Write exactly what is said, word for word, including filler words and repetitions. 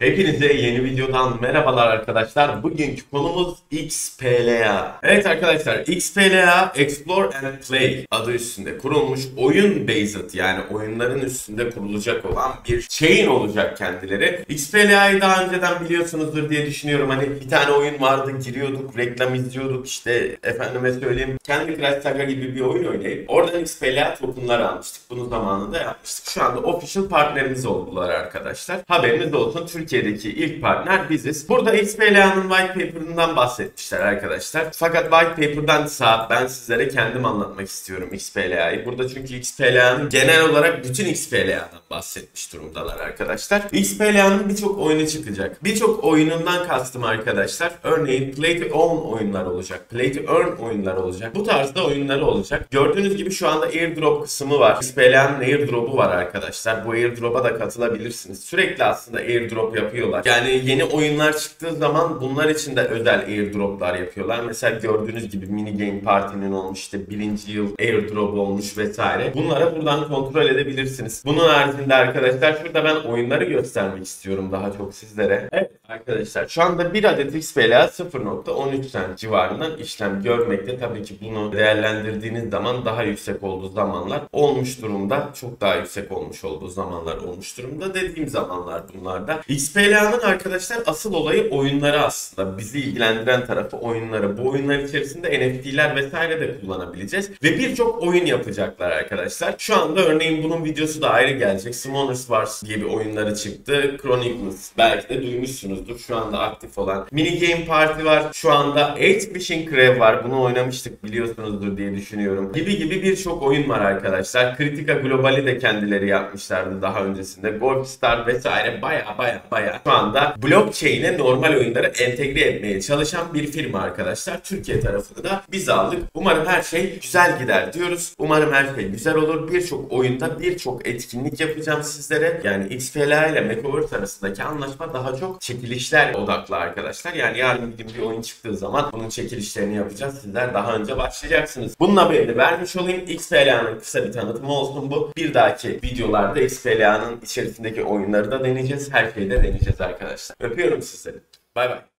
Hepinize yeni videodan merhabalar arkadaşlar. Bugünkü konumuz X P L A. Evet arkadaşlar, X P L A Explore and Play adı üstünde kurulmuş oyun based, yani oyunların üstünde kurulacak olan bir chain olacak kendileri. X P L A'yı daha önceden biliyorsunuzdur diye düşünüyorum. Hani bir tane oyun vardı, giriyorduk, reklam izliyorduk, işte efendime söyleyeyim Candy Crush Saga gibi bir oyun oynayıp oradan X P L A tokenları almıştık. Bunu zamanında yapmıştık. Şu anda official partnerimiz oldular arkadaşlar. Haberiniz olsun, Türkiye'deki ilk partner biziz. Burada X P L A'nın white paper'ından bahsetmişler arkadaşlar. Fakat white paper'dan sağ ben sizlere kendim anlatmak istiyorum X P L A'yı. Burada çünkü X P L A'nın genel olarak bütün X P L A'dan bahsetmiş durumdalar arkadaşlar. X P L A'nın birçok oyunu çıkacak. Birçok oyunundan kastım arkadaşlar. Örneğin Play to Own oyunlar olacak. Play to Earn oyunlar olacak. Bu tarzda oyunları olacak. Gördüğünüz gibi şu anda airdrop kısmı var. X P L A'nın airdrop'u var arkadaşlar. Bu airdrop'a da katılabilirsiniz. Sürekli aslında airdrop yapıyorlar. Yani yeni oyunlar çıktığı zaman bunlar için de özel airdroplar yapıyorlar. Mesela gördüğünüz gibi Mini Game Party'nin olmuş, işte birinci yıl airdrop olmuş vesaire. Bunları buradan kontrol edebilirsiniz. Bunun haricinde arkadaşlar şurada ben oyunları göstermek istiyorum daha çok sizlere. Evet arkadaşlar, şu anda bir adet X P L A sıfır nokta on üç cent civarından işlem görmekte. Tabii ki bunu değerlendirdiğiniz zaman daha yüksek olduğu zamanlar olmuş durumda. Çok daha yüksek olmuş olduğu zamanlar olmuş durumda. Dediğim zamanlar bunlarda. X P L A'nın arkadaşlar asıl olayı oyunları aslında. Bizi ilgilendiren tarafı oyunları. Bu oyunlar içerisinde N F T'ler vesaire de kullanabileceğiz. Ve birçok oyun yapacaklar arkadaşlar. Şu anda örneğin bunun videosu da ayrı gelecek. Summoners Wars gibi oyunları çıktı. Chronicles belki de duymuşsunuzdur. Şu anda aktif olan. Mini Game Party var. Şu anda Eight Fishing Crab var. Bunu oynamıştık, biliyorsunuzdur diye düşünüyorum. Gibi gibi birçok oyun var arkadaşlar. Kritika Global'i de kendileri yapmışlardı daha öncesinde. Golf Star vesaire baya baya baya şu anda blockchain'e normal oyunları entegre etmeye çalışan bir firma arkadaşlar. Türkiye tarafını da biz aldık. Umarım her şey güzel gider diyoruz. Umarım her şey güzel olur. Birçok oyunda birçok etkinlik yapacağım sizlere. Yani X P L A ile Metaverse arasındaki anlaşma daha çok çekilişler odaklı arkadaşlar. Yani yarın bir gün bir oyun çıktığı zaman bunun çekilişlerini yapacağız. Sizler daha önce başlayacaksınız. Bunun haberini vermiş olayım. X P L A'nın kısa bir tanıtımı olsun bu. Bir dahaki videolarda X P L A'nın içerisindeki oyunları da deneyeceğiz. Her şeyi de deneyeceğiz arkadaşlar. Öpüyorum sizleri. Bay bay.